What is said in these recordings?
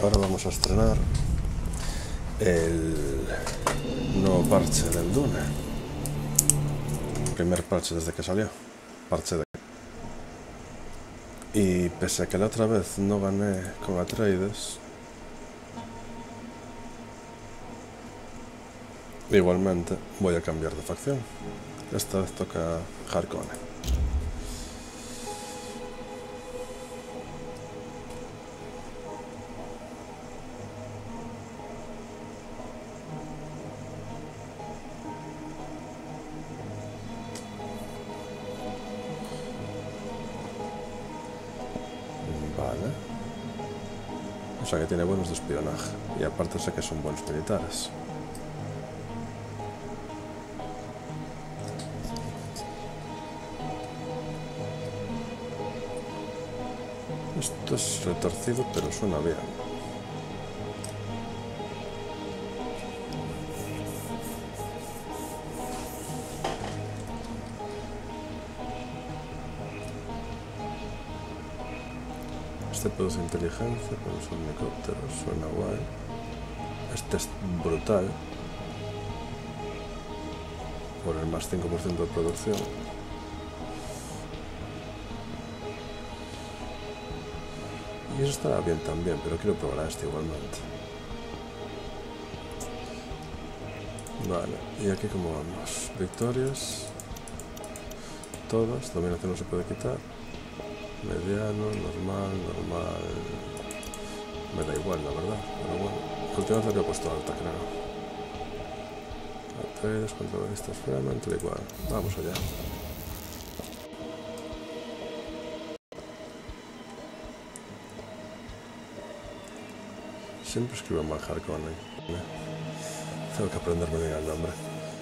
ahora vamos a estrenar el nuevo parche del Dune. Primer parche desde que salió. Parche de... Y pese a que la otra vez no gané con Atreides, igualmente voy a cambiar de facción. Esta vez toca Harkonnen. Vale. O sea que tiene buenos de espionaje. Y aparte sé que son buenos militares. Esto es retorcido, pero suena bien. Este produce inteligencia, pero es un helicóptero, suena guay. Este es brutal. Por el más 5% de producción. Y eso estará bien también, pero quiero probar a este igualmente. Vale, y aquí como vamos. Victorias. Todas, dominación no se puede quitar. Mediano, normal. Me da igual, la verdad, pero bueno. La última vez le había puesto alta, creo. Atreides, contrabandistas, Fremen, tal igual. Vamos allá. Siempre escribo mal Harkonnen. Tengo que aprenderme bien el nombre.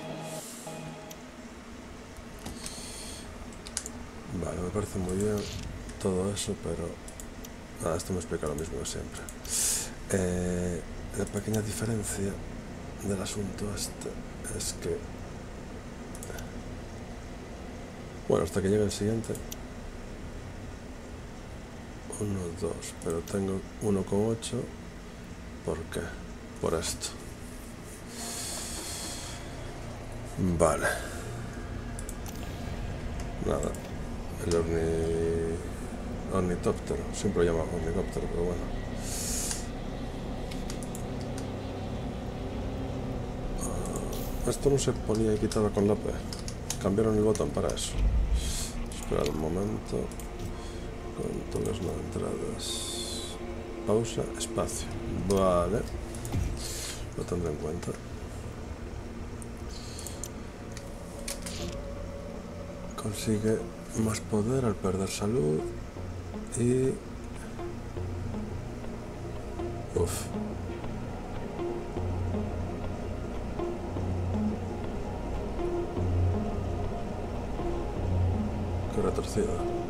Vale, me parece muy bien todo eso, pero... nada, esto me explica lo mismo que siempre. La pequeña diferencia del asunto este es que... bueno, hasta que llegue el siguiente... 1, 2, pero tengo 1,8. ¿Por qué? Por esto. Vale. Nada. El ornitóptero. Siempre lo llamo ornitóptero, pero bueno. Esto no se ponía y quitaba con la P. Cambiaron el botón para eso. Esperad un momento. Controles no entradas. Pausa, espacio. Vale. Lo tendré en cuenta. Consigue más poder al perder salud. Y... uf. Qué retorcida.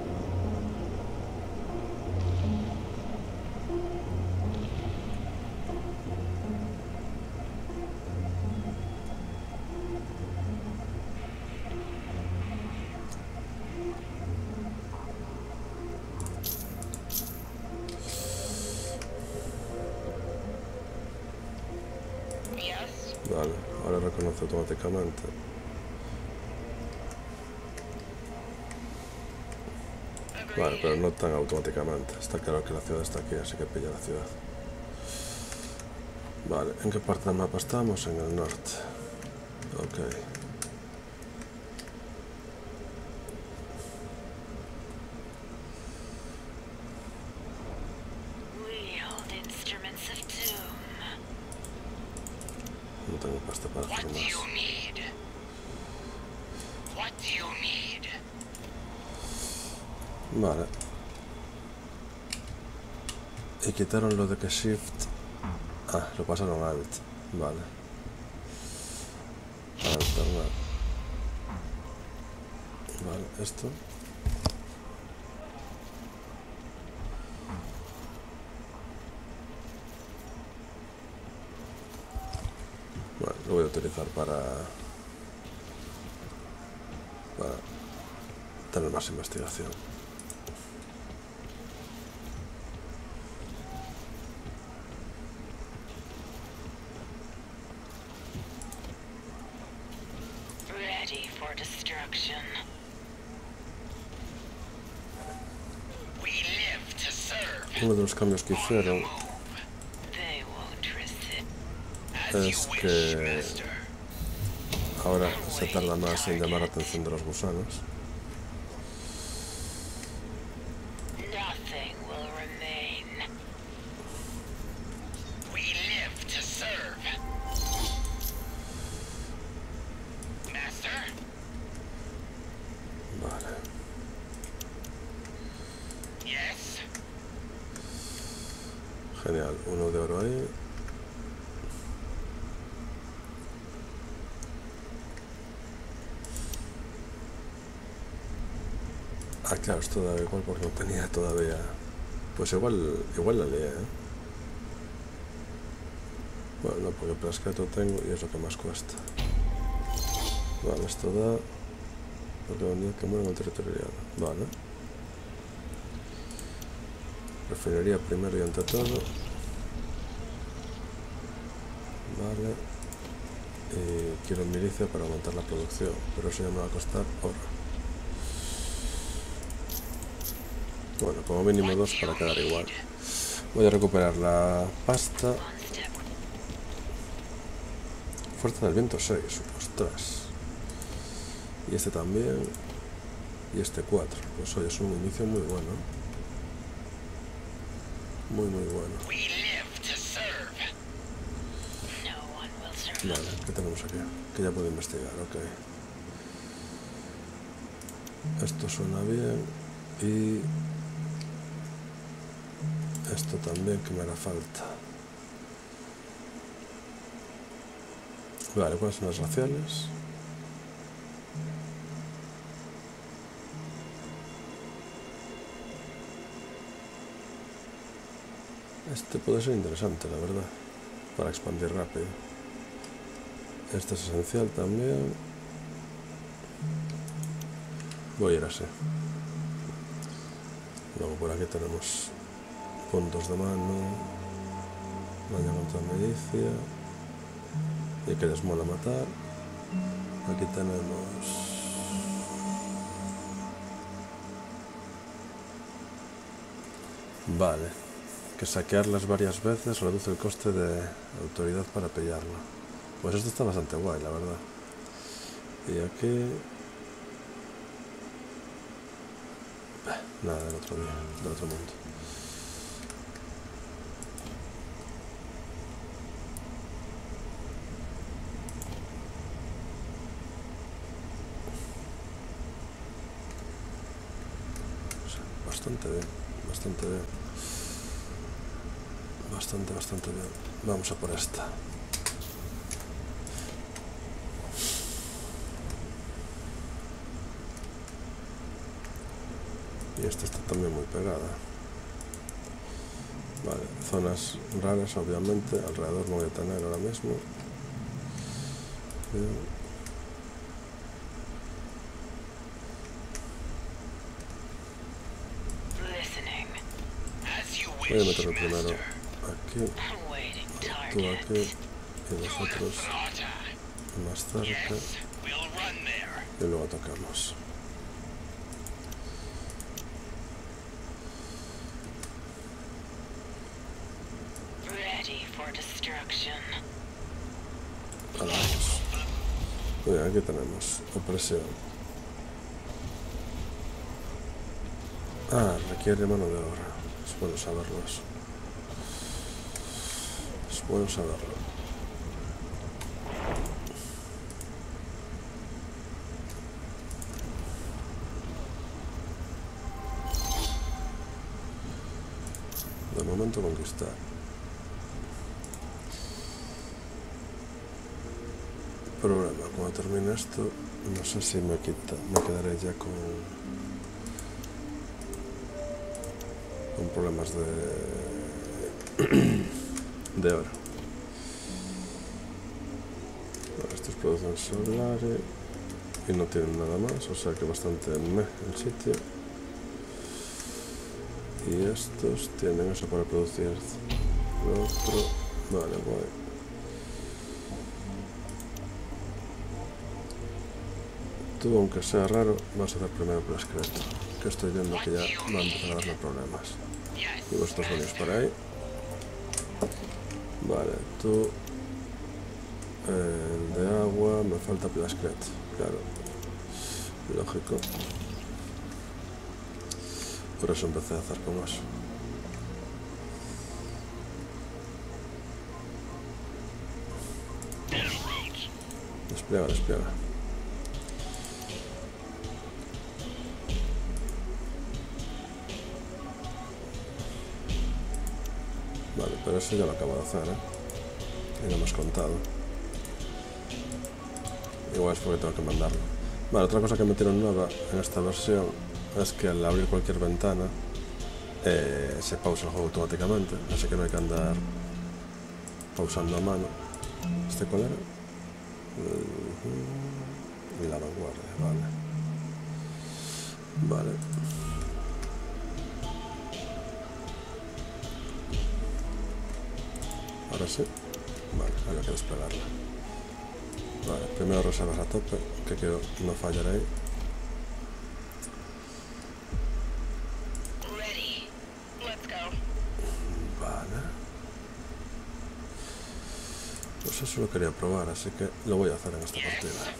Vale, ahora reconoce automáticamente. Vale, pero no tan automáticamente. Está claro que la ciudad está aquí, así que pilla la ciudad. Vale, ¿en qué parte del mapa estamos? En el norte. Ok. No tengo pasta para hacer más. Vale. Y quitaron lo de que Shift... ah, lo pasaron a Alt. Vale. Alternar. Vale, esto. Bueno, lo voy a utilizar para tener más investigación. . Uno de los cambios que hicieron es que ahora se tarda más en llamar la atención de los gusanos. Vale. Genial, uno de oro ahí. Ah, claro, esto da igual porque no tenía todavía. Pues igual la lié, ¿eh? Bueno, no, porque Plascato tengo y es lo que más cuesta. Vale, esto da. Porque un día que muere en el territorial. Vale. Refinería primero y ante todo. Vale. Y quiero milicia para aumentar la producción, pero eso ya me va a costar oro. Bueno, como mínimo 2 para quedar igual. Voy a recuperar la pasta. Fuerza del viento 6, ostras. Y este también. Y este 4. Pues oye, es un inicio muy bueno. Muy bueno. Vale, ¿qué tenemos aquí? Que ya puedo investigar, ok. Esto suena bien. Y esto también, que me hará falta. Vale, ¿cuáles son las raciales? Este puede ser interesante, la verdad, para expandir rápido. Este es esencial también. Voy a ir así. Luego por aquí tenemos puntos de mano, daño contra milicia, y que les mola matar. Aquí tenemos vale, que saquearlas varias veces reduce el coste de autoridad para pillarla. Pues esto está bastante guay, la verdad. Y aquí nada, del otro día, del otro mundo. Bastante bien, bastante bien. Bastante bien. Vamos a por esta. Y esta está también muy pegada. Vale, zonas raras obviamente, alrededor no voy a tener ahora mismo. Bien. Voy a meterlo primero aquí, tú aquí y nosotros más cerca y luego atacamos. Vamos. Muy bien, aquí tenemos opresión. Ah, requiere mano de obra. Es bueno saberlo eso. Es bueno saberlo. De momento conquistar. Problema, cuando termine esto, no sé si me quedaré ya con problemas de oro. Bueno, estos producen solares y no tienen nada más, o sea que bastante el sitio. Y estos tienen eso para producir lo otro. Vale, guay. tú, aunque sea raro, vas a hacer primero por esqueleto, que estoy viendo que ya va a empezar a darme problemas. Y vosotros venís por ahí. Vale, tú... el de agua, me falta Plascret, claro. Lógico. Por eso empecé a hacer como eso. Despliega, despliega. Vale, pero eso ya lo acabo de hacer, y no me has contado. Igual es porque tengo que mandarlo. Vale, otra cosa que metieron nueva en esta versión es que al abrir cualquier ventana se pausa el juego automáticamente, así que no hay que andar pausando a mano. ¿Este cuál era? Y la vanguardia, vale. Vale. Ahora sí. Vale, hay que desplegarla. Vale, primero reservas a tope, que quiero no fallar ahí. Vale. Pues eso lo quería probar, así que lo voy a hacer en esta partida.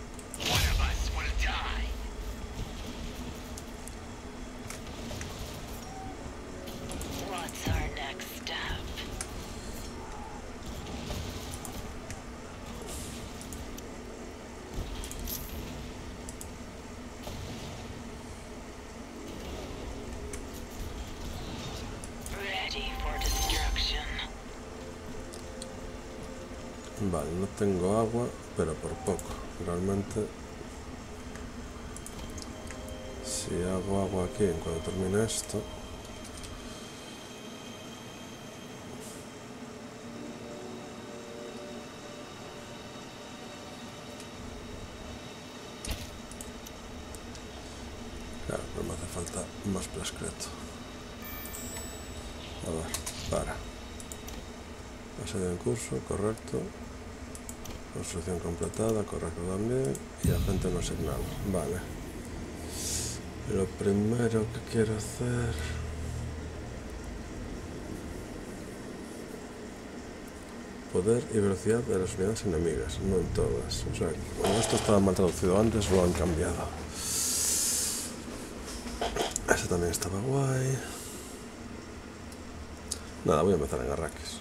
Vale, no tengo agua, pero por poco. Realmente, si hago agua aquí en cuanto termine esto, claro, pero me hace falta más Plascret. A ver, para. Asedio en curso, correcto. Construcción completada, correcto también. Y agente no asignado. Vale. Lo primero que quiero hacer... poder y velocidad de las unidades enemigas, no en todas. O sea, como esto estaba mal traducido antes, lo han cambiado. Ese también estaba guay. Nada, voy a empezar en Arrakis.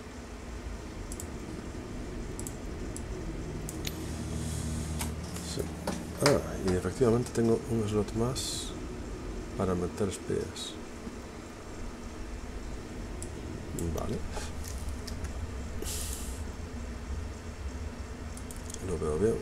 Ah, y efectivamente tengo un slot más para meter espías. Vale. Lo veo bien.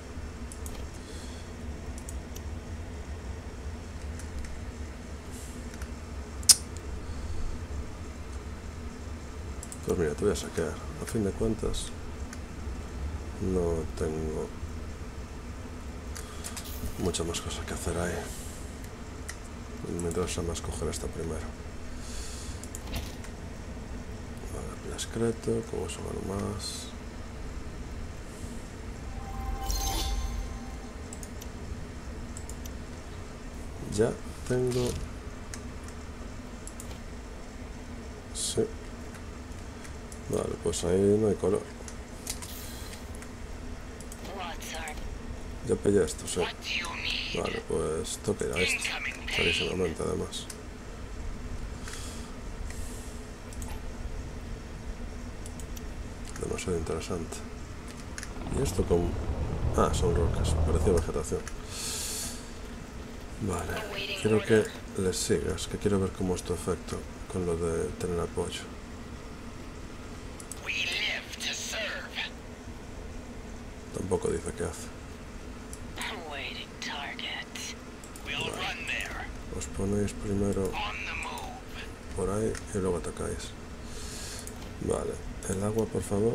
Pues mira, te voy a saquear. A fin de cuentas, no tengo muchas más cosas que hacer ahí. Me interesa más coger esta primero. Vale, Plascreto, como eso gano más. Ya tengo... sí. Vale, pues ahí no hay color. Ya pillé esto, sí. Vale, pues toca ir a esto. Clarísimamente, además. Demasiado interesante. ¿Y esto con...? Ah, son rocas. Parecía vegetación. Vale. Quiero que les sigas, que quiero ver cómo es tu efecto con lo de tener apoyo. Tampoco dice qué hace. Os ponéis primero por ahí y luego atacáis. Vale, el agua, por favor.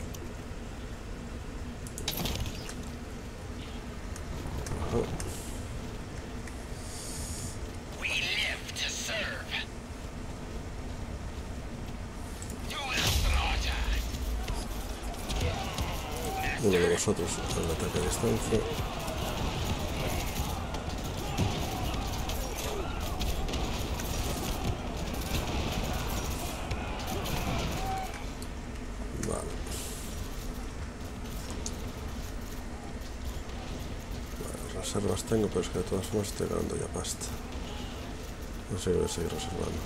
Ajá. Uno de vosotros al ataque a distancia. Vale. Reservas tengo, pero es que de todas formas estoy ganando ya pasta. No sé, voy a seguir reservando.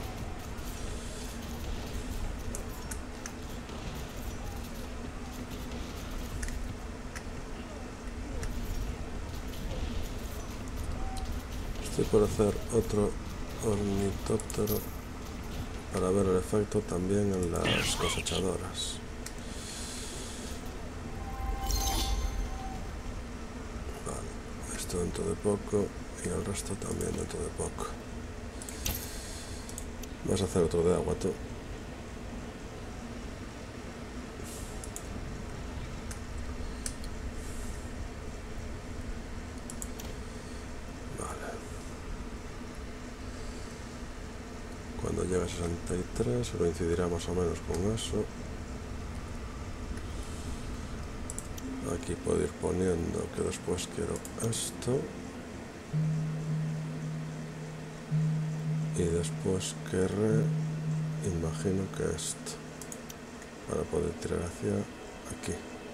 Estoy por hacer otro ornitóptero para ver el efecto también en las cosechadoras. Vale, esto dentro de poco y el resto también dentro de poco. Vas a hacer otro de agua tú. Vale. Cuando llegue a 63 coincidirá más o menos con eso. Aquí puedo ir poniendo que después quiero esto. Y después querré, imagino que esto, para poder tirar hacia aquí.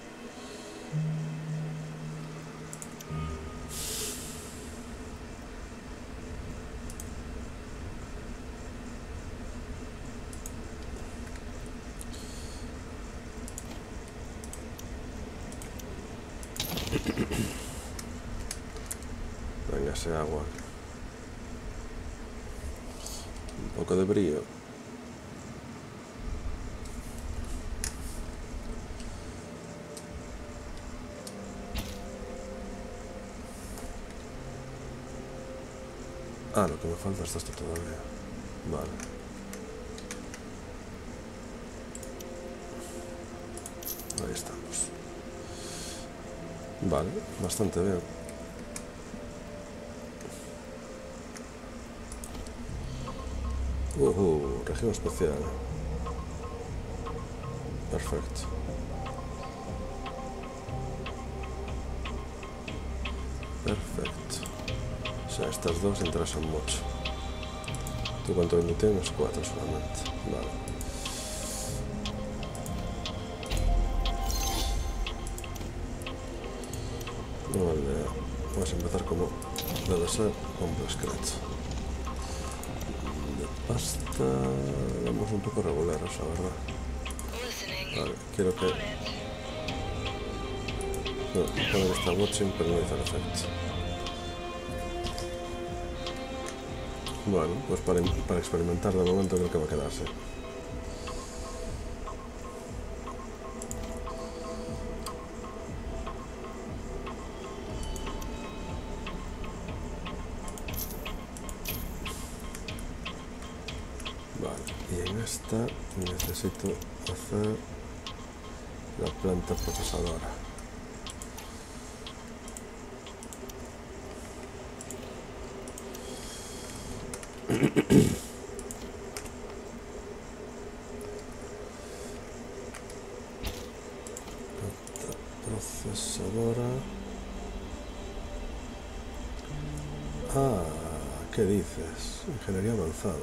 Venga, ese agua. Un poco de brío. Ah, lo que me falta es esto todavía. Vale. Ahí estamos. Vale, bastante bien. Región especial. Perfecto. Perfecto. O sea, estas dos interesan mucho. ¿Tú cuánto vendió tienes? 4 solamente. Vale. Vale. Vamos a empezar como debe ser, con Blaskret. De pasta vamos un poco reguleros, la verdad. Vale, quiero que... No, poner esta watching, pero no hizo el efecto. Bueno, pues para experimentar de momento creo que va a quedarse. Vale, y en esta necesito hacer la planta procesadora. Procesadora. Ah, ¿qué dices? Ingeniería avanzada.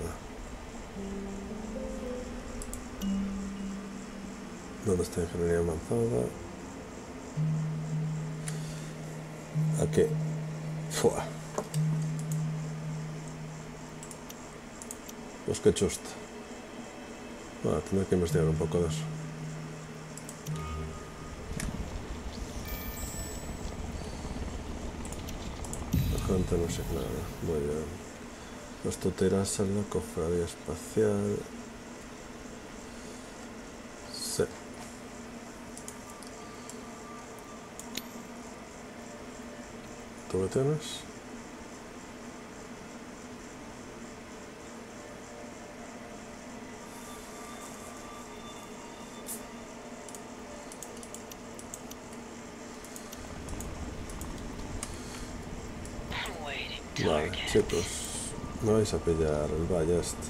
¿Dónde está ingeniería avanzada? Aquí. Fua. Pues qué chusta. Tendré que investigar un poco de eso. La gente no sé nada. Muy bien. Esto te irás a la cofradía espacial. Sí. ¿Tú qué tienes? Vale, chicos, me vais a pillar el valle este.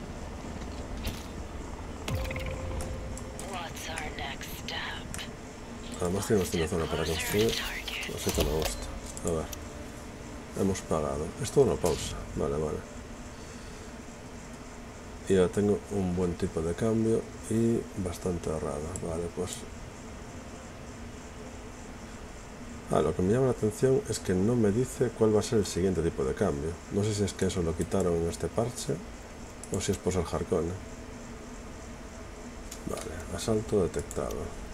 Además tenemos una zona para construir, así que me gusta. A ver, hemos pagado. Esto es una pausa, vale, vale. Y ya tengo un buen tipo de cambio y bastante ahorrado. Vale, pues... lo que me llama la atención es que no me dice cuál va a ser el siguiente tipo de cambio. No sé si es que eso lo quitaron en este parche o si es por ser Harkonnen. Vale, asalto detectado.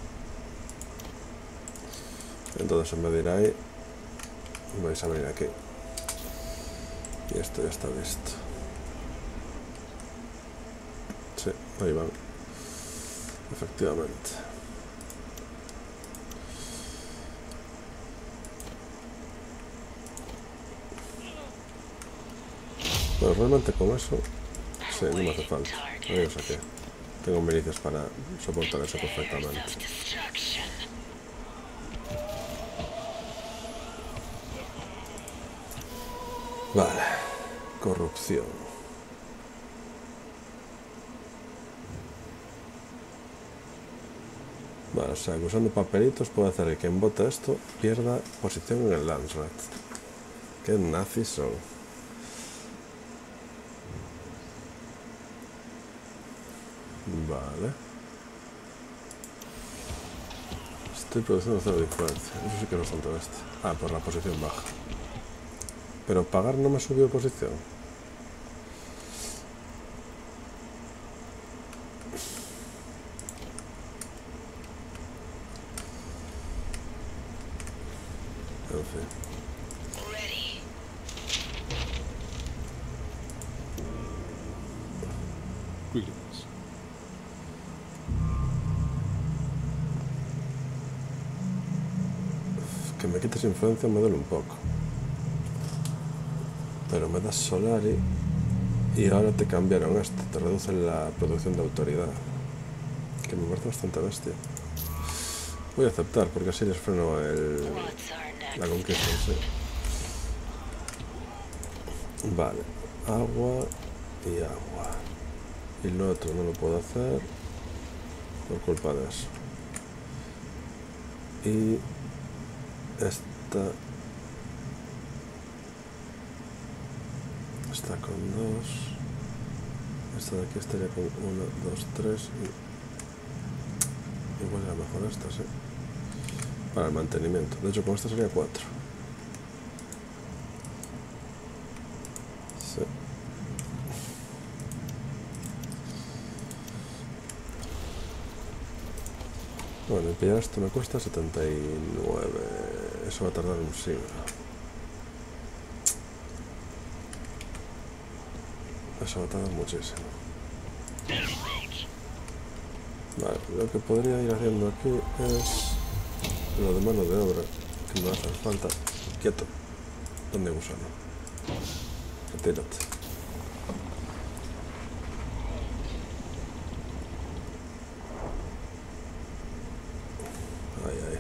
Entonces en vez de ir ahí, vais a venir aquí. Y esto ya está listo. Sí, ahí van. Efectivamente. Bueno, realmente con eso, sí, no me hace falta. Ahí lo saqué. Tengo milicias para soportar eso perfectamente. Vale. Corrupción. Vale, o sea, que usando papelitos puedo hacer que quien vote esto pierda posición en el Landsrat. Qué nazis son. Vale. Estoy produciendo 0 de influencia. Eso sí que es bastante bestia. Por la posición baja. Pero pagar no me subió posición. En fin. Que me quites influencia me duele un poco. Pero me das Solari y ahora te cambiaron esto, te reducen la producción de autoridad. Que me parece bastante bestia. Voy a aceptar porque así les freno la conquista, sí. Vale, agua y agua. Y lo otro no lo puedo hacer por culpa de eso. Y esta está con 2. Esta de aquí estaría con 1, 2, 3 y igual era mejor esta, sí. Para el mantenimiento. De hecho, con esta sería 4. Sí. Bueno, y pillar esto me cuesta 79. Eso va a tardar un siglo. Eso va a tardar muchísimo. Vale, lo que podría ir haciendo aquí es lo de mano de obra, que me hace falta. Quieto. ¿Dónde gusano? Retírate. Ahí, ahí.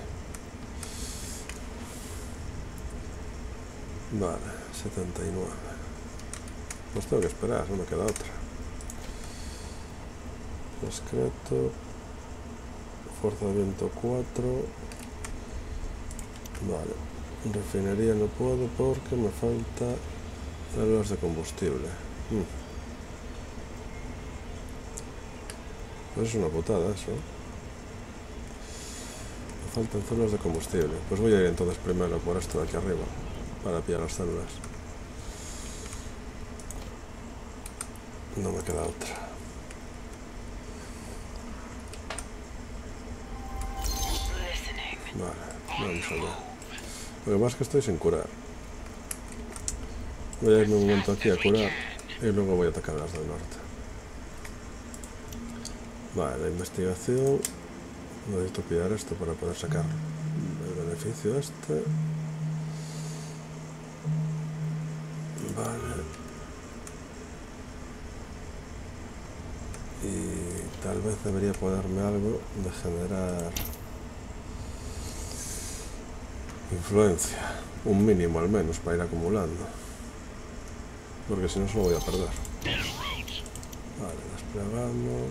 Vale, 79. Pues tengo que esperar, no me queda otra. Discreto. Fuerza de viento 4. Vale. Refinería no puedo porque me falta células de combustible. Pues es una putada eso. Me faltan células de combustible. Pues voy a ir entonces primero por esto de aquí arriba para pillar las células. No me queda otra. Vale, vamos allá. Lo que pasa es que estoy sin curar. Voy a irme un momento aquí a curar y luego voy a atacar a las del norte. Vale, la investigación. Necesito pillar esto para poder sacar el beneficio este. Vale. Y tal vez debería ponerme algo de generar influencia, un mínimo al menos para ir acumulando, porque si no se lo voy a perder. Vale, desplegamos,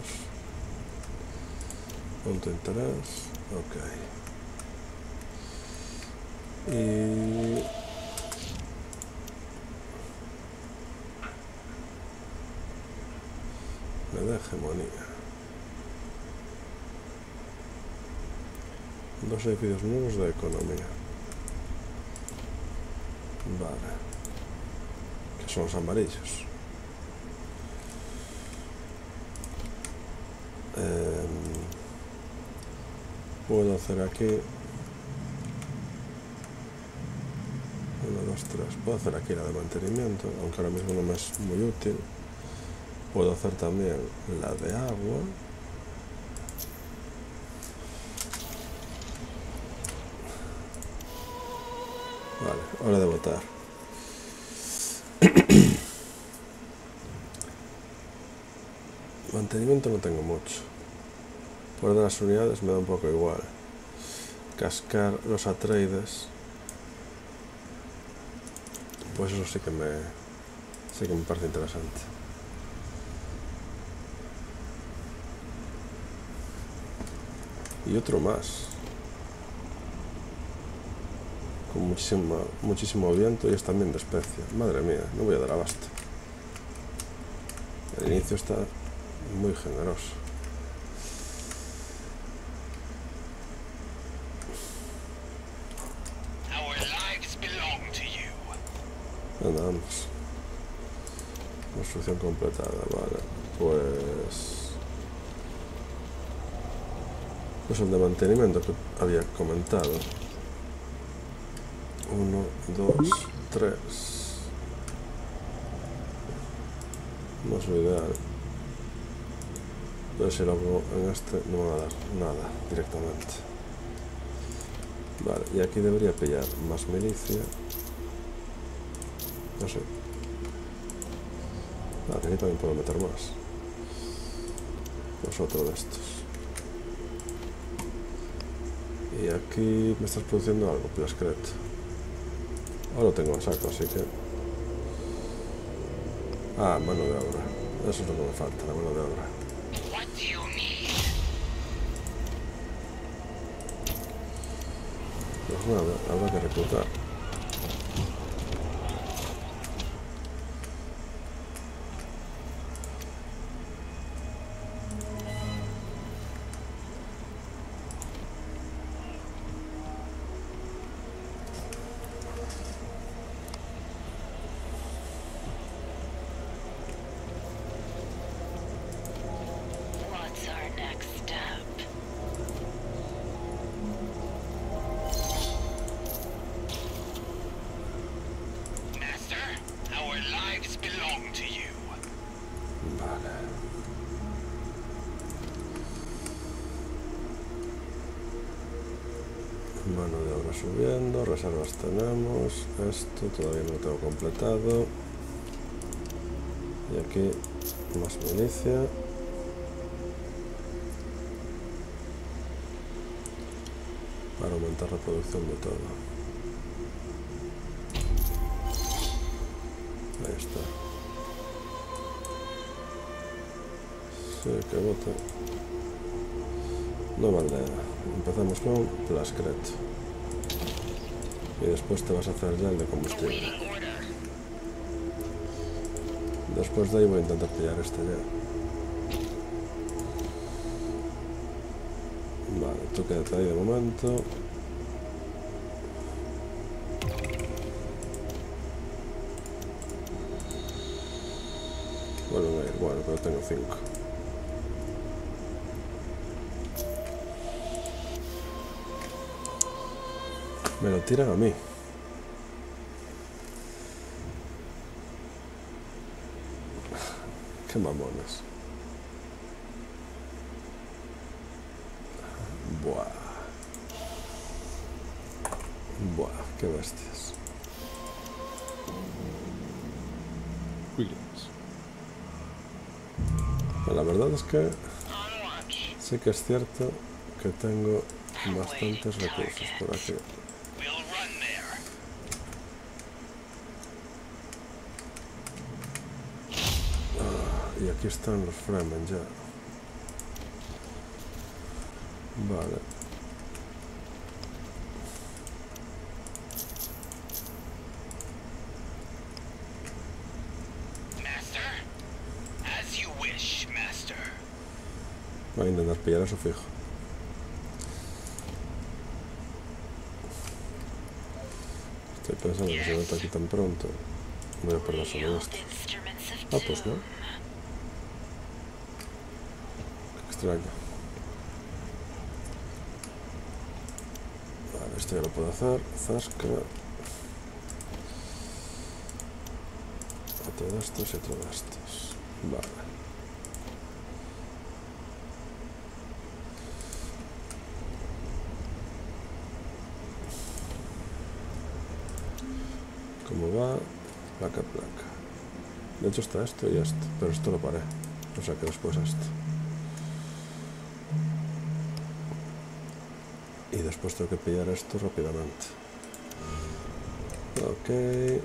punto de interés, ok. Y Me da hegemonía. 2 edificios nuevos de economía. Vale. Que son los amarillos. Puedo hacer aquí 1, 2, 3. Puedo hacer aquí la de mantenimiento, aunque ahora mismo no me es muy útil. Puedo hacer también la de agua. Vale, hora de votar. Mantenimiento no tengo mucho. Por de las unidades me da un poco igual. Cascar los Atreides, pues eso sí que me parece interesante. Y otro más. Con muchísimo viento y es también de especia. Madre mía, no voy a dar abasto. El inicio está muy generoso. Venga, vamos. Construcción completada, vale. Pues el de mantenimiento que había comentado. 1, 2, 3. No es lo ideal. Pero si lo hago en este no me va a dar nada directamente. Vale, y aquí debería pillar más milicia. No sé. Aquí también puedo meter más. Pues otro de estos. Y aquí me estás produciendo algo, Plascret. Ahora lo tengo a saco, así que... Ah, mano de obra. Eso es lo que me falta, la mano de obra. Pues nada, habrá que reclutar. Mano de obra subiendo, reservas tenemos, esto todavía no lo tengo completado. Y aquí más milicia. Para aumentar la producción de todo. Ahí está. Sí, que bote. Nueva aldea. Empezamos con Plascret. Y después te vas a hacer ya el de combustible. Después de ahí voy a intentar pillar este ya. Vale, tú quédate ahí de momento. Vuelven a ir, bueno, pero tengo 5. Me lo tiran a mí. Qué mamones. Buah. Buah, qué bestias. La verdad es que sí que es cierto que tengo bastantes recursos por aquí. Y aquí están los Fremen ya. Vale. Van a intentar pillar eso fijo. Estoy pensando que si meto aquí tan pronto voy a perder suministros. Ah, pues no. Qué extraño. Vale, esto ya lo puedo hacer. Zasca. Otro de estos y otro de estos. Vale. ¿Cómo va? Placa. De hecho está esto y esto, pero esto lo paré. O sea que después esto. Y después tengo que pillar esto rápidamente. Ok.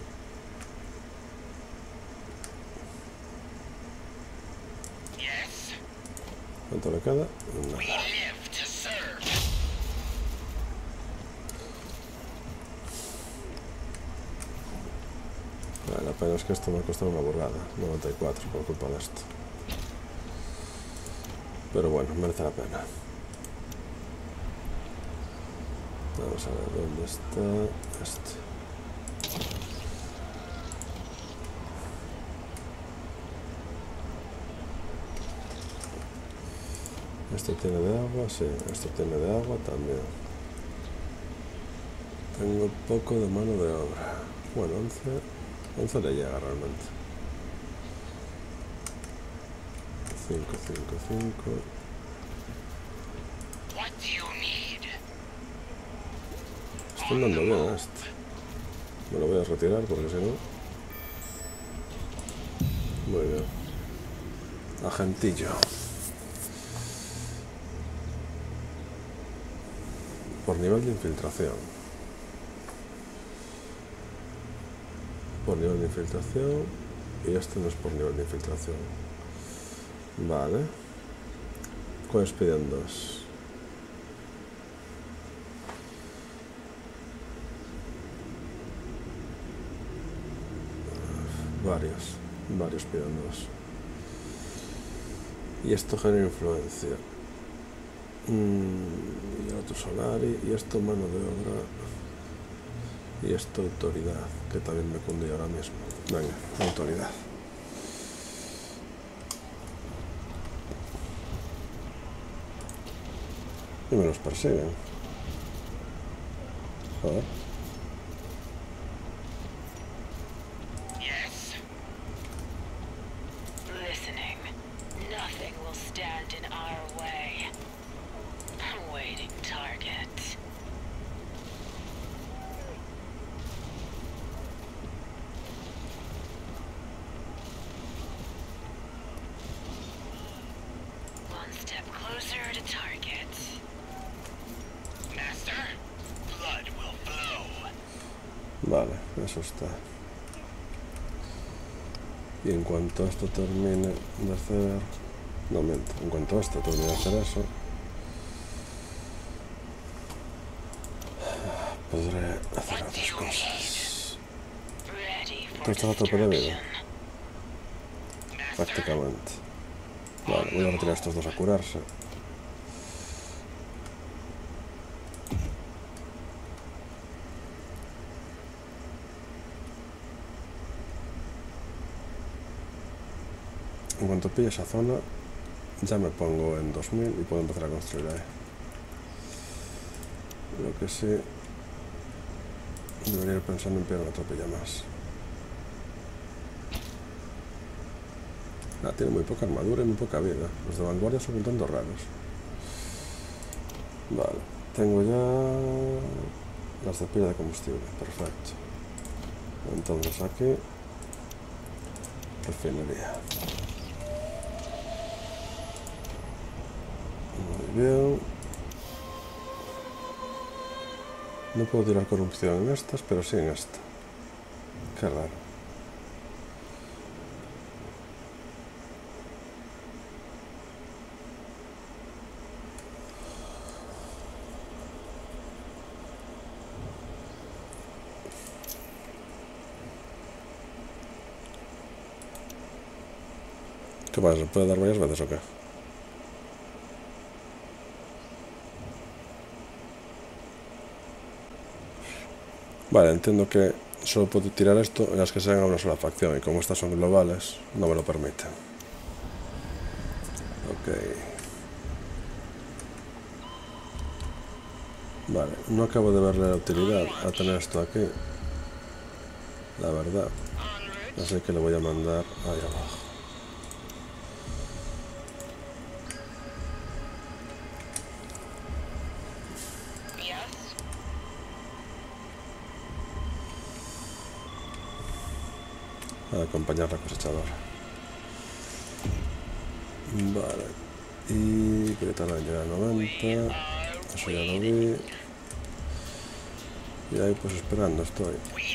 ¿Cuánto le queda? Nada. La pena es que esto me ha costado una burrada. 94 por culpa de esto. Pero bueno, merece la pena. Vamos a ver dónde está este. Esto tiene de agua, sí, esto tiene de agua también. Tengo poco de mano de obra. Bueno, 11 le llega realmente. 5. Estoy dando bien a esto. Me lo voy a retirar porque si no... Muy bien. Agentillo. Por nivel de infiltración. Por nivel de infiltración. Y este no es por nivel de infiltración. Vale. ¿Cuáles piden dos? Varios piden dos. Y esto genera influencia. Y otro Solari. Y esto mano de obra. Y esto autoridad, que también me cunde ahora mismo. Venga, autoridad. Y me los persiguen. Joder. Vale, eso está. Y en cuanto esto termine de hacer... No miento, en cuanto esto termine de hacer eso, podré hacer otras cosas. ¿Tú estás a tope de vida? Prácticamente. Vale, voy a retirar a estos dos a curarse. En cuanto pille esa zona, ya me pongo en 2000 y puedo empezar a construir ahí. Lo que sí, debería ir pensando en pillar una tropilla más. Tiene muy poca armadura y muy poca vida. Los de vanguardia son un tanto raros. Vale, tengo ya las de pila de combustible, perfecto. Entonces aquí, refinería. Muy bien. No puedo tirar corrupción en estas, pero sí en esta. Qué raro. ¿Qué pasa? ¿Se puede dar varias veces o qué? Vale, entiendo que solo puedo tirar esto en las que sean a una sola facción y como estas son globales, no me lo permiten. Ok. Vale, no acabo de verle la utilidad a tener esto aquí, la verdad. Así que le voy a mandar ahí abajo. A acompañar la cosechadora. Vale. Y que tarda en llegar a 90. Eso ya lo vi. Y ahí pues esperando estoy.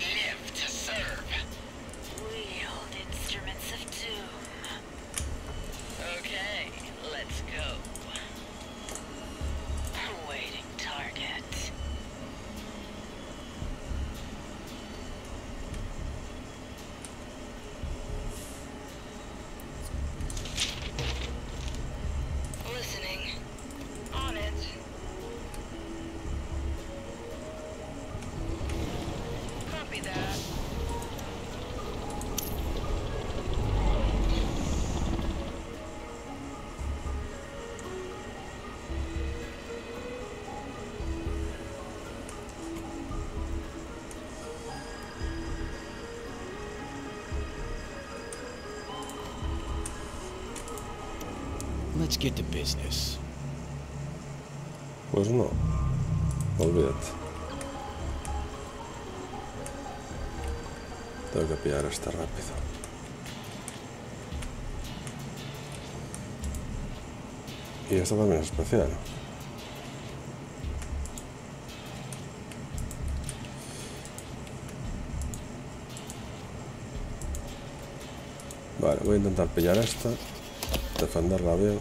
Let's get to business. Pues no. Olvídate. Tengo que pillar esta rápido. Y esta también es especial. Vale, voy a intentar pillar esta. Defenderla bien.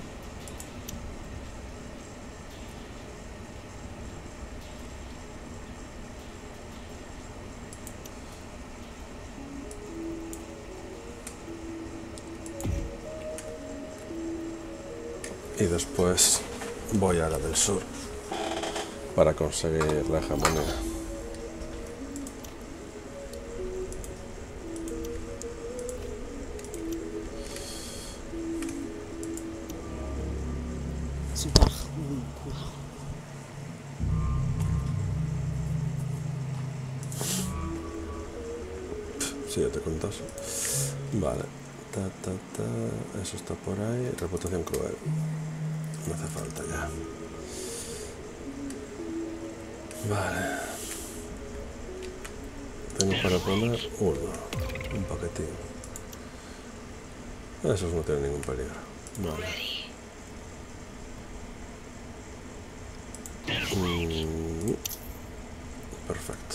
Y después voy a la del sur para conseguir la hegemonía. Sí, ya te contas. Vale. Eso está por ahí. Reputación cruel. No hace falta ya. Vale. Tengo para poner un paquetín. Esos no tienen ningún peligro. Vale. Perfecto.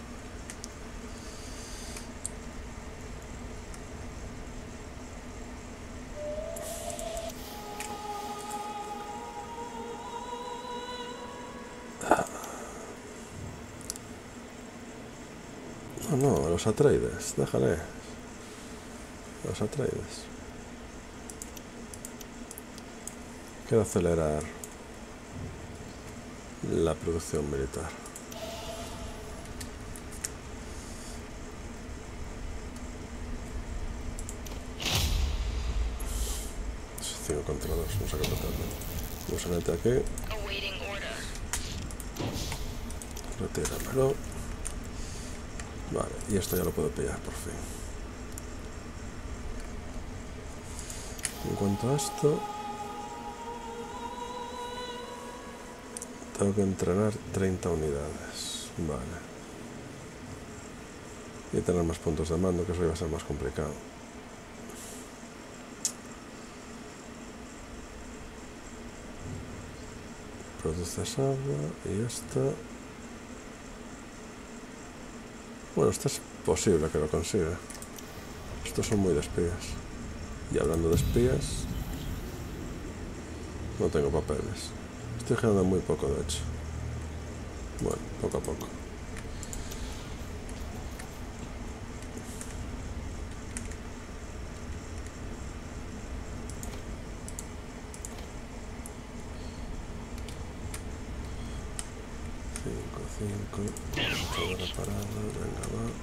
No, los Atreides, déjale. Los Atreides. Quiero acelerar la producción militar. Es 5 contra 2, no sé qué totalmente. Vamos a meter aquí. Retíramelo. Vale, y esto ya lo puedo pillar por fin. En cuanto a esto, tengo que entrenar 30 unidades. Vale. Y tener más puntos de mando, que eso iba a ser más complicado. Produces agua y esta... Bueno, esto es posible que lo consiga. Estos son muy de espías. Y hablando de espías, no tengo papeles. Estoy generando muy poco, de hecho. Bueno, poco a poco. 5, todo reparado, venga,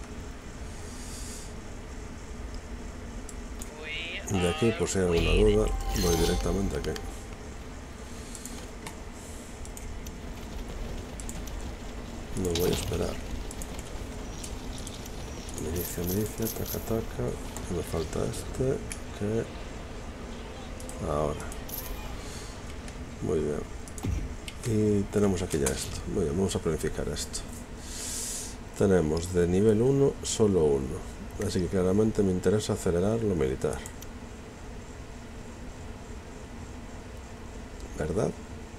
va. De aquí, por si hay alguna duda, voy directamente aquí. No voy a esperar. Milicia, taca. Me falta este, que... Ahora. Muy bien. Y tenemos aquí ya esto. Muy bien, vamos a planificar esto. Tenemos de nivel 1 solo uno. Así que claramente me interesa acelerar lo militar. ¿Verdad?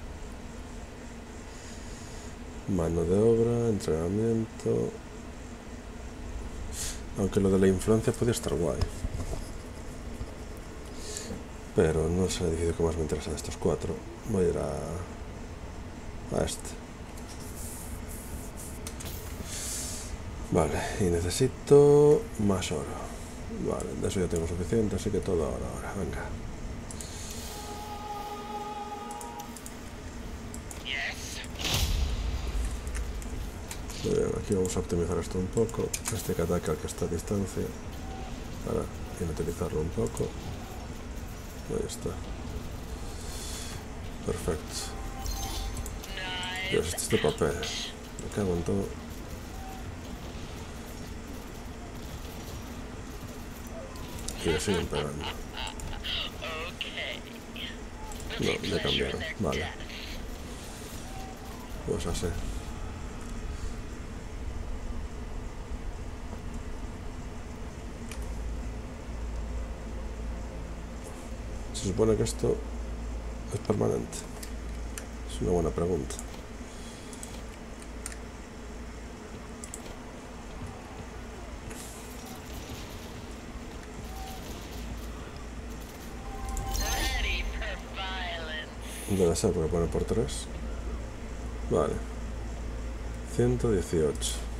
Mano de obra, entrenamiento... Aunque lo de la influencia podría estar guay. Pero no es el edificio que más me interesa de estos 4. Voy a ir a este. Vale, y necesito más oro. Vale, de eso ya tengo suficiente, así que todo ahora, venga. Bien, aquí vamos a optimizar esto un poco. Este que ataca al que está a distancia, para inutilizarlo un poco. Ahí está. Perfecto. Dios, este papel. Me cago en todo. Y le siguen pegando. No, ya cambiaron. Vale. Pues así. Se supone que esto es permanente. Es una buena pregunta. Debe ser porque pone por 3. Vale. 118.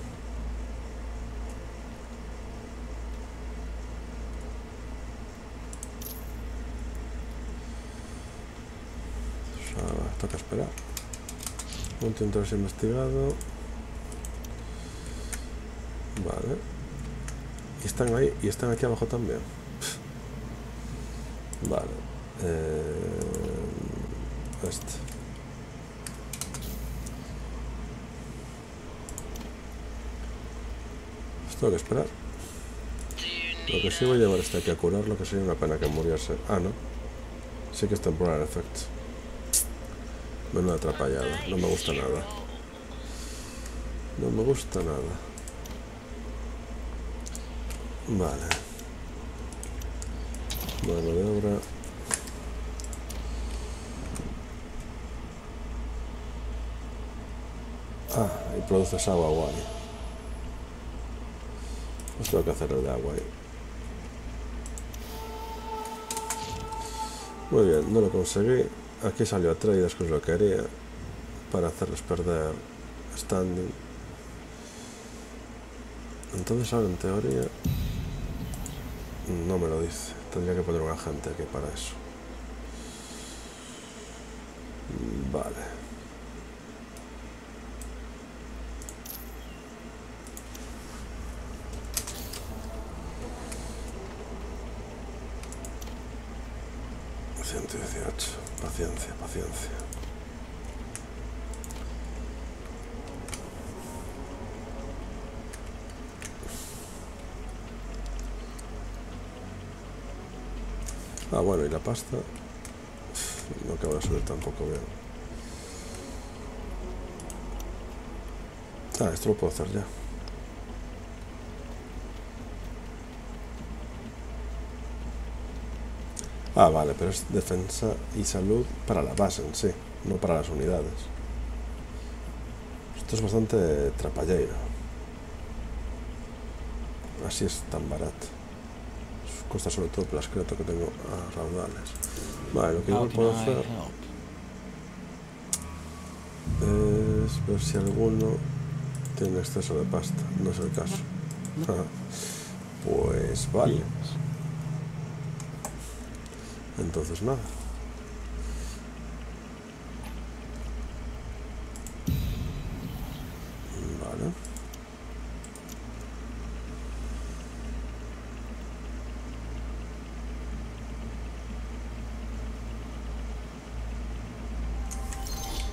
Toca esperar. Punto de interés investigado. Vale. Y están ahí. Y están aquí abajo también. Vale. Este. Pues tengo que esperar. Lo que sí voy a llevar este aquí a curarlo, que sería una pena que muriese. Ah, no. Sí que es temporal efecto. Menuda atrapallada. No me gusta nada. No me gusta nada. Vale. Mano de obra. Ah, y produces agua guay. Pues tengo que hacer el de agua ahí. Muy bien, no lo conseguí. Aquí salió Atreides, que es lo que quería, para hacerles perder standing. Entonces ahora en teoría no me lo dice. Tendría que poner un agente aquí para eso. Vale. Paciencia, paciencia. Ah, bueno, y la pasta no acaba de subir tampoco bien. Ah, esto lo puedo hacer ya. Ah, vale, pero es defensa y salud para la base en sí, no para las unidades. Esto es bastante trapalleiro. Así es tan barato. Cuesta sobre todo por las criaturas que tengo a raudales. Vale, lo que igual puedo hacer es ver si alguno tiene exceso de pasta. No es el caso. Pues vale. Entonces nada.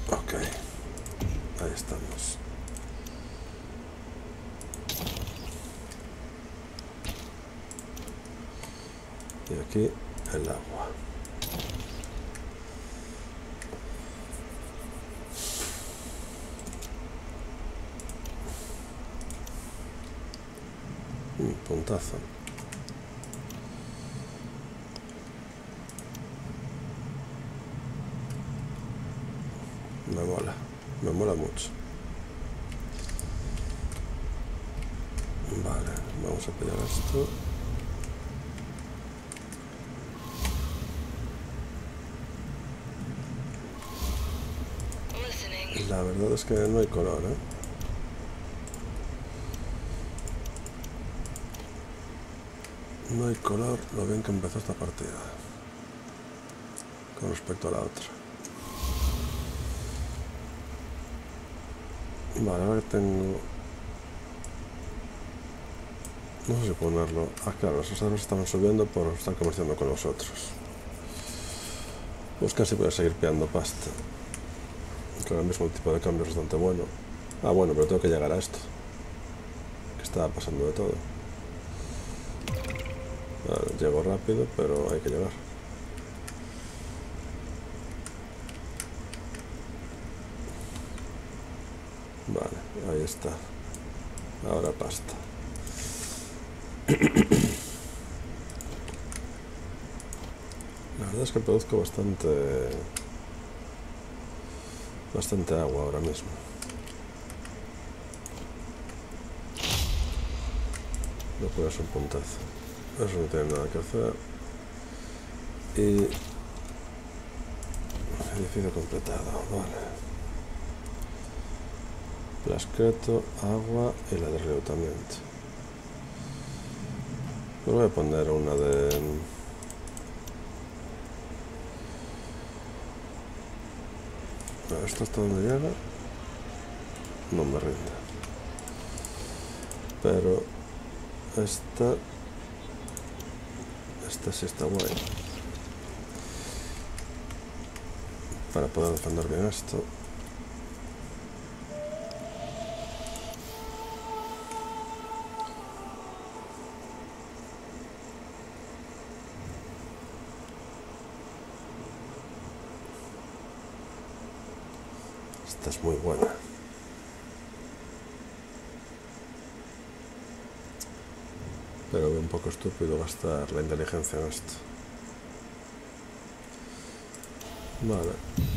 Ok, ahí estamos. Y aquí el agua. Puntazo. Me mola mucho. Vale, vamos a pillar esto. La verdad es que no hay color, ¿eh? No hay color lo bien que empezó esta partida con respecto a la otra. Vale, ahora que tengo... No sé si ponerlo... Ah, claro, esos árboles estaban subiendo por estar comerciando con los otros. Pues casi voy a seguir pillando pasta. Que ahora mismo el tipo de cambio es bastante bueno. Ah, bueno, pero tengo que llegar a esto. Que está pasando de todo. Vale, llego rápido, pero hay que llegar. Vale, ahí está. Ahora pasta. La verdad es que produzco bastante agua ahora mismo. No puede ser un puntazo. Eso no tiene nada que hacer. Y... edificio completado, vale. Plascreto, agua y la de reclutamiento. Pues voy a poner una de... ¿Esto hasta dónde llega? No me rinde. Pero esta sí está guay. Para poder defender bien esto. Esta es muy buena. Pero un poco estúpido gastar la inteligencia en esto. Vale.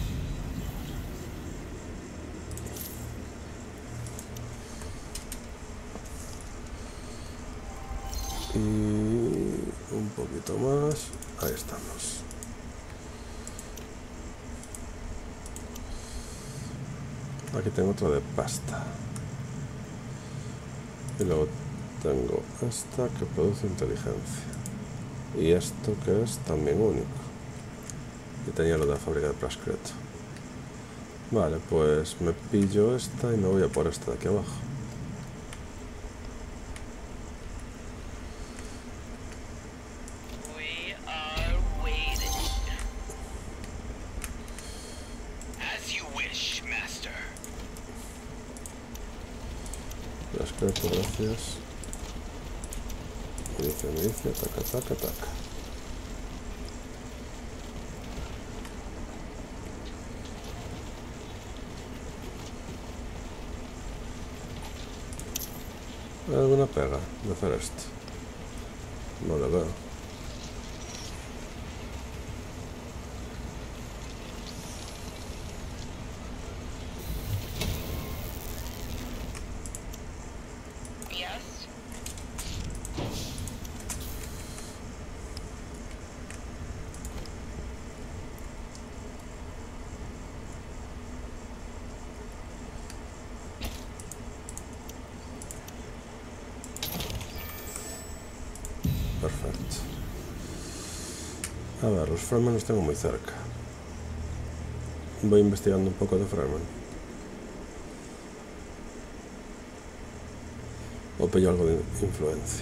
Y un poquito más. Ahí estamos. Aquí tengo otro de pasta. Y luego tengo esta que produce inteligencia. Y esto que es también único. Y tenía lo de la fábrica de Plascreto. Vale, pues me pillo esta y me voy a por esta de aquí abajo. Plascreto, gracias. Me dice, taca, taca, taca. ¿Hay alguna pega de hacer esto? No le veo. Perfecto. A ver, los Fremen los tengo muy cerca. Voy investigando un poco de Fremen. O pillo algo de influencia.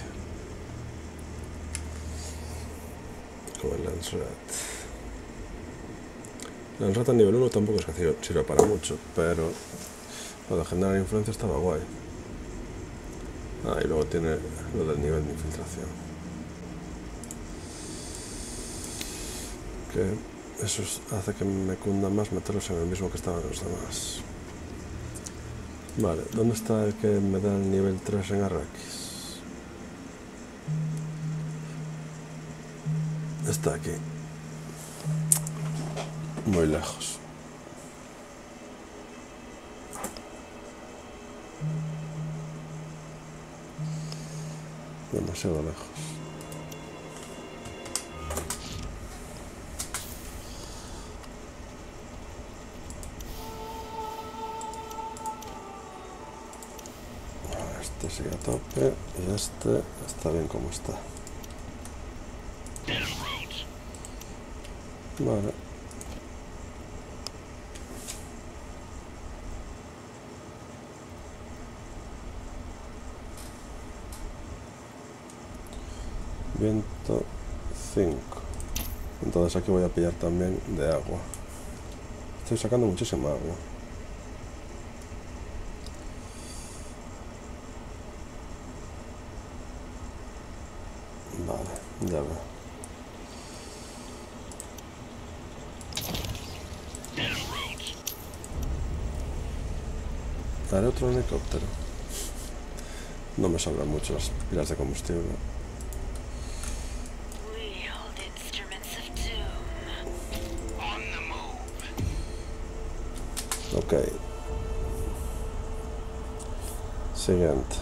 Como el Lancerat. La rata nivel 1 tampoco es que sirva para mucho, pero lo de generar influencia estaba guay. Ah, y luego tiene lo del nivel de infiltración. Que eso hace que me cunda más meterlos en el mismo que estaban los demás. Vale, ¿dónde está el que me da el nivel 3 en Arrakis? Está aquí. Muy lejos. Demasiado lejos. Este sigue a tope y este está bien como está. Vale. Viento 5. Entonces aquí voy a pillar también de agua. Estoy sacando muchísima agua. Vale, ya veo. Haré otro helicóptero. No me sobran mucho las pilas de combustible. Ok. Siguiente.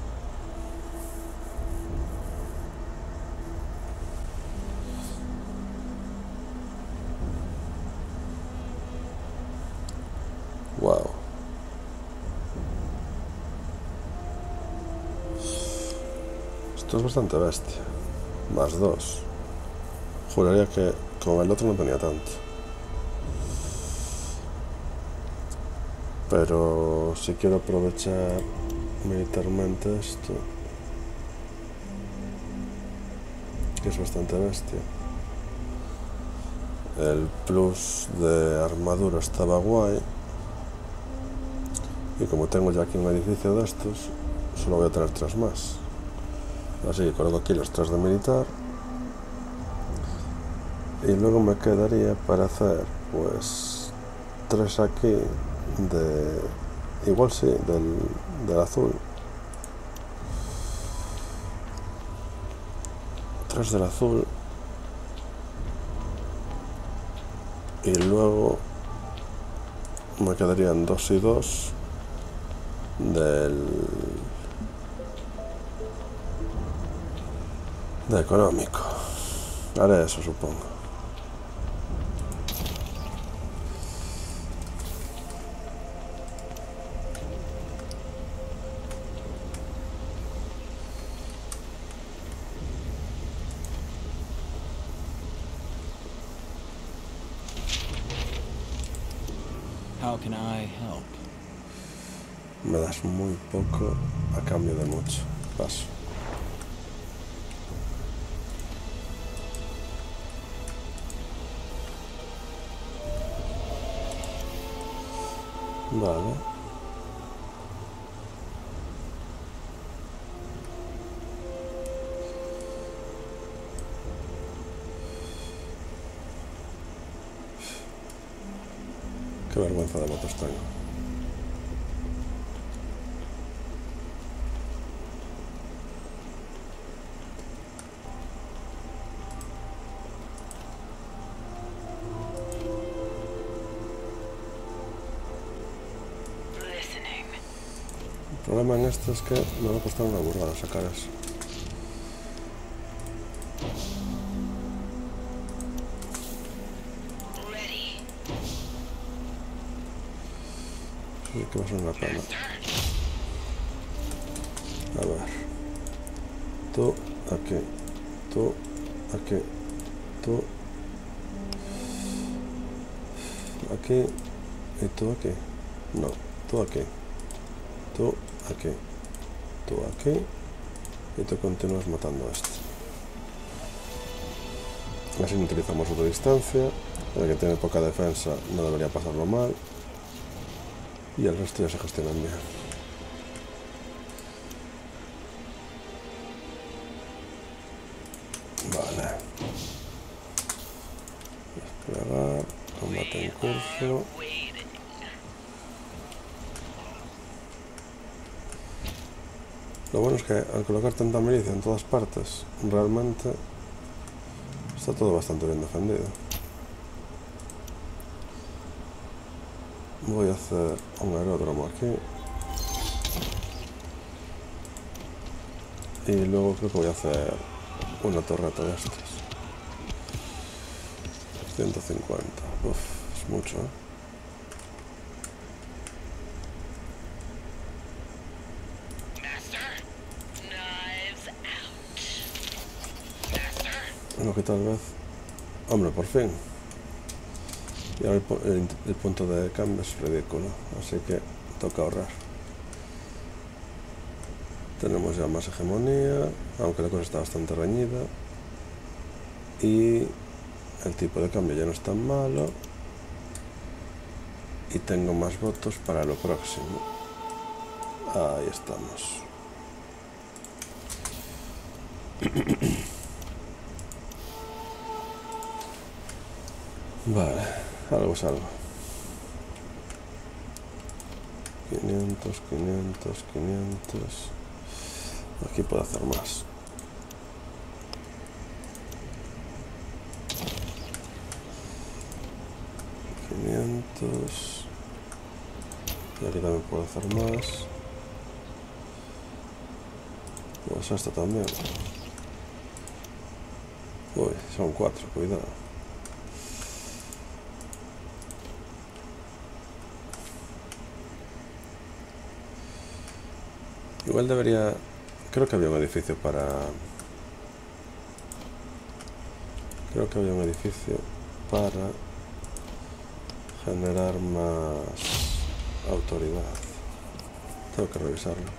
Wow. Esto es bastante bestia. Más 2. Juraría que con el otro no tenía tanto. Pero si quiero aprovechar militarmente esto, que es bastante bestia. El plus de armadura estaba guay. Y como tengo ya aquí un edificio de estos, solo voy a tener 3 más. Así que coloco aquí los 3 de militar. Y luego me quedaría para hacer pues 3 aquí de... igual sí, del azul. 3 del azul. Y luego me quedarían 2 y 2 de económico. Haré eso, supongo. How can I help? Me das muy poco a cambio de mucho. Paso. Vale. Qué vergüenza de motos tengo. El problema en esto es que me va a costar una burrada sacar eso. Sí, que va a ser una pena. A ver. Tú aquí. Tú aquí. Tú aquí. Y tú aquí. No, tú aquí. Tú aquí. Tú aquí. Y tú continúas matando a este. Así no utilizamos otra distancia. El que tiene poca defensa no debería pasarlo mal. Y el resto ya se gestionan bien. Vale. Desplegar. Combate en curso. Lo bueno es que al colocar tanta milicia en todas partes, realmente está todo bastante bien defendido. Voy a hacer un aeródromo aquí. Y luego creo que voy a hacer una torreta de estas. 150. Uf, es mucho, ¿eh? Lo que tal vez... Hombre, por fin. Y ahora el punto de cambio es ridículo. Así que toca ahorrar. Tenemos ya más hegemonía, aunque la cosa está bastante reñida. Y el tipo de cambio ya no es tan malo. Y tengo más votos para lo próximo. Ahí estamos. Vale, algo es algo. 500, 500, 500. Aquí puedo hacer más. 500. Y aquí también puedo hacer más. Pues esto también. Uy, son 4, cuidado. Igual debería... Creo que había un edificio para... Creo que había un edificio para generar más autoridad. Tengo que revisarlo.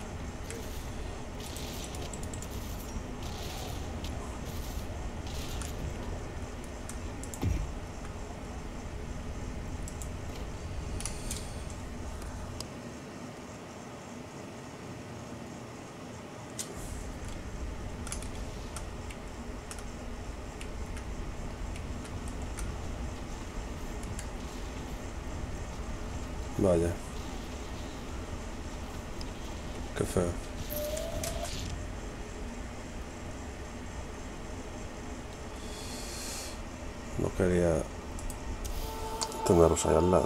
Vaya. Qué feo. No quería tenerlos ahí al lado.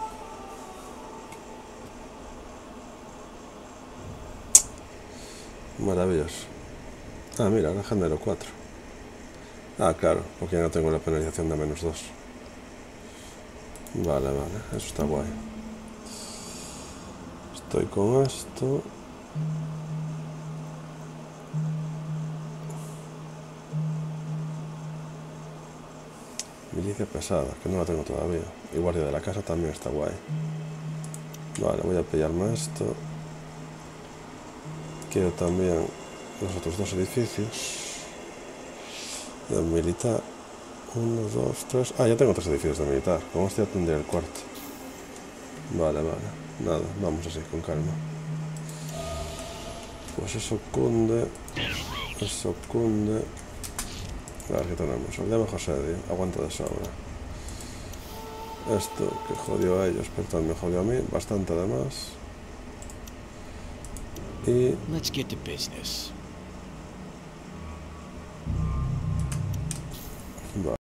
Maravilloso. Ah, mira, ahora genero 4. Ah, claro, porque ya no tengo la penalización de -2. Vale, vale, eso está guay. Estoy con esto. Milicia pesada, que no la tengo todavía. Y guardia de la casa también está guay. Vale, voy a pillarme esto. Quiero también los otros 2 edificios. De militar. 1, 2, 3. Ah, ya tengo 3 edificios de militar. Con este ya tendría el cuarto. Vale, vale. Nada, vamos así, con calma. Pues eso cunde. Eso cunde. A ver qué tenemos. El de bajo asedio. Aguanta de sobra. Esto que jodió a ellos, pero también me jodió a mí. Bastante además. Y... Let's get to business.